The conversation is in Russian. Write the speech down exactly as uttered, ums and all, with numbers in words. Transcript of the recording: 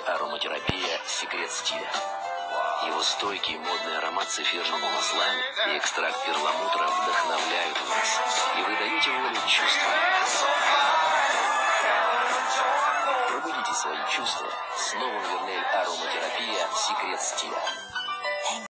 ароматерапия «Секрет стиля». Его стойкий модный аромат с эфирными маслами и экстракт перламутра вдохновляют вас, и вы даете волю чувствам. Пробудите свои чувства с новым Вернель ароматерапия «Секрет стиля».